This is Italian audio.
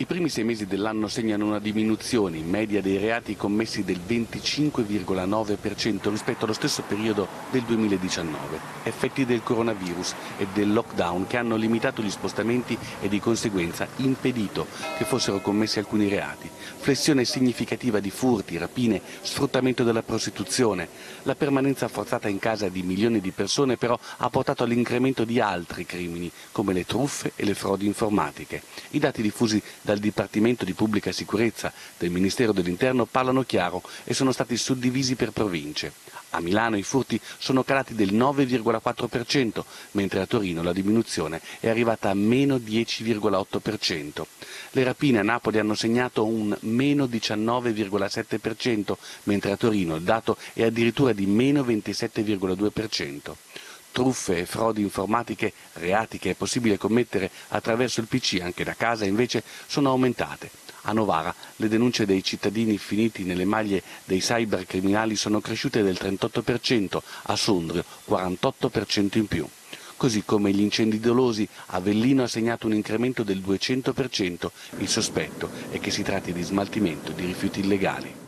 I primi 6 mesi dell'anno segnano una diminuzione in media dei reati commessi del 25,9% rispetto allo stesso periodo del 2019. Effetti del coronavirus e del lockdown che hanno limitato gli spostamenti e di conseguenza impedito che fossero commessi alcuni reati. Flessione significativa di furti, rapine, sfruttamento della prostituzione. La permanenza forzata in casa di milioni di persone però ha portato all'incremento di altri crimini, come le truffe e le frodi informatiche. I dati diffusi dal Dipartimento di Pubblica Sicurezza del Ministero dell'Interno parlano chiaro e sono stati suddivisi per province. A Milano i furti sono calati del 9,4%, mentre a Torino la diminuzione è arrivata a meno 10,8%. Le rapine a Napoli hanno segnato un meno 19,7%, mentre a Torino il dato è addirittura di meno 27,2%. Truffe e frodi informatiche, reati che è possibile commettere attraverso il PC anche da casa, invece sono aumentate. A Novara le denunce dei cittadini finiti nelle maglie dei cybercriminali sono cresciute del 38%, a Sondrio 48% in più. Così come gli incendi dolosi, Avellino ha segnato un incremento del 200%. Il sospetto è che si tratti di smaltimento di rifiuti illegali.